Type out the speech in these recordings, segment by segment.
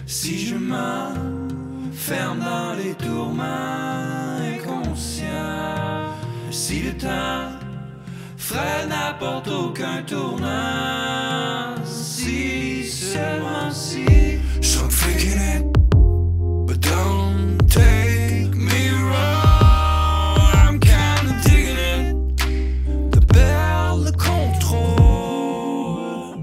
Si je m'enferme dans les tourments inconscients, si le temps ferait n'apporte aucun tournant, si seulement si I'm faking it, but don't take me wrong, I'm kinda digging it, de perdre le contrôle.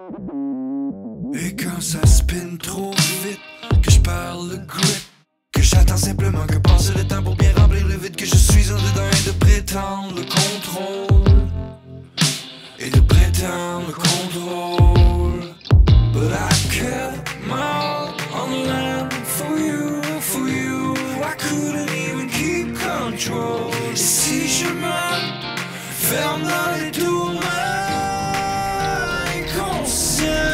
Et quand ça spin trop vite, que je perds le grip, que j'attends simplement que passe le temps pour bien remplir le vide que je suis en dedans, et de prétendre le contrôle, et de prétendre le contrôle. But I kept my heart on the line for you, for you. I couldn't even keep control. Et si je m'enferme dans les tourments inconscients,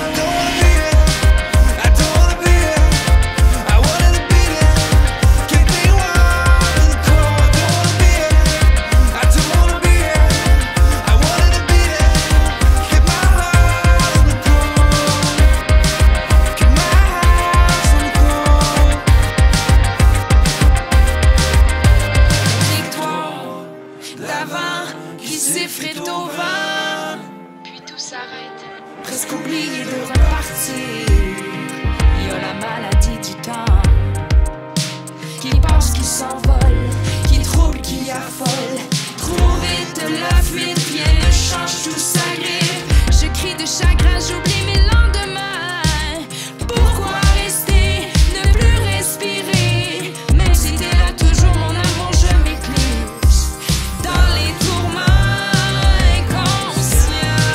qui s'effrite au vent, puis tout s'arrête. presque oublié de repartir. Il y a la maladie du temps qui passe, qui s'envole, qui trouble, qui affole. Trop vite la fuite, rien ne change, tout s'agrippe. Je crie de chagrin, j'oublie mes lendemains. Pourquoi rester, ne plus respirer? Même si t'es là toujours, mon amour, je m'éclipse dans les tourments inconscients.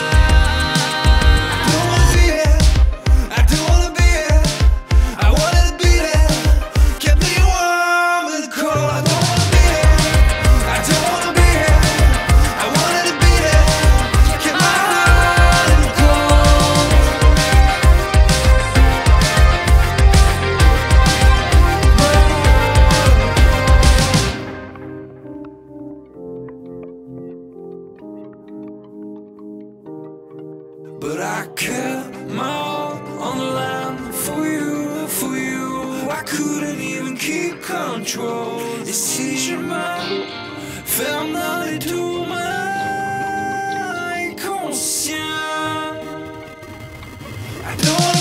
I don't wanna be here, I wanted to be there. Kept me warm in the cold. I don't wanna be here, I don't wanna be here, I wanted to be there. Kept my heart in the cold. But I kept my heart on the line for you, for you. I couldn't even keep control. Et si je m'enferme dans les tourments inconscients, I don't